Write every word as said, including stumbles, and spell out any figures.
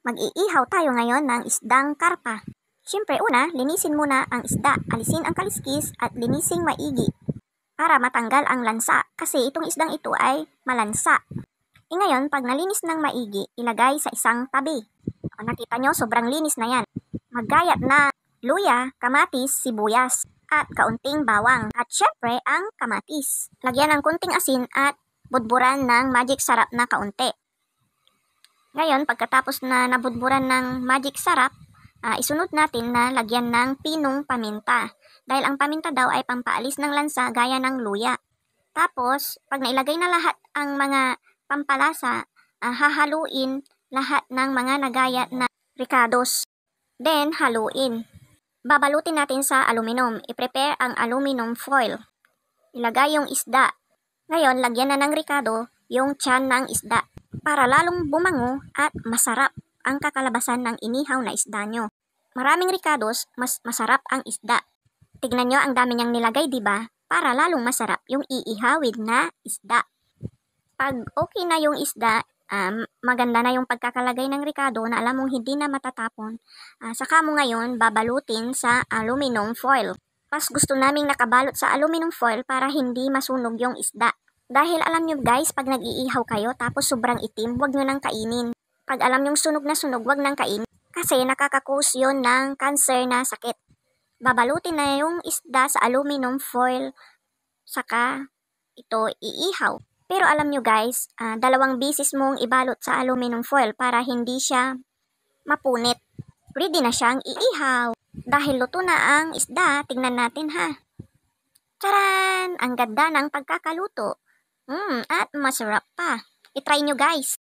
Mag-iihaw tayo ngayon ng isdang karpa. Siyempre una, linisin muna ang isda, alisin ang kaliskis at linising maigi para matanggal ang lansa kasi itong isdang ito ay malansa. E ngayon, pag nalinis ng maigi, ilagay sa isang tabi. O, nakita nyo, sobrang linis na yan. Maggayat na luya, kamatis, sibuyas at kaunting bawang at syempre ang kamatis. Lagyan ng kunting asin at budburan ng magic sarap na kaunti. Ngayon, pagkatapos na nabudburan ng magic sarap, uh, isunod natin na lagyan ng pinong paminta. Dahil ang paminta daw ay pampaalis ng lansa gaya ng luya. Tapos, pag nailagay na lahat ang mga pampalasa, uh, hahaluin lahat ng mga nagayat na ricados. Then, haluin. Babalutin natin sa aluminum. I-prepare ang aluminum foil. Ilagay yung isda. Ngayon, lagyan na ng ricado yung tiyan ng isda para lalong bumango at masarap ang kakalabasan ng inihaw na isda nyo. Maraming ricados, mas masarap ang isda. Tignan nyo ang dami niyang nilagay, diba? Para lalong masarap yung iihawid na isda. Pag okay na yung isda, um, maganda na yung pagkakalagay ng ricado na alam mong hindi na matatapon, uh, saka mo ngayon babalutin sa aluminum foil. Mas gusto naming nakabalot sa aluminum foil para hindi masunog yung isda. Dahil alam nyo guys, pag nag-iihaw kayo tapos sobrang itim, huwag nyo nang kainin. Pag alam nyong sunog na sunog, huwag nang kainin kasi nakakakos yun ng cancer na sakit. Babalutin na yung isda sa aluminum foil, saka ito iihaw. Pero alam nyo guys, uh, dalawang bisis mong ibalot sa aluminum foil para hindi siya mapunit. Ready na siyang iihaw. Dahil luto na ang isda, tingnan natin ha. Charan! Ang ganda ng pagkakaluto. Mm, at masarap pa. I-try nyo guys.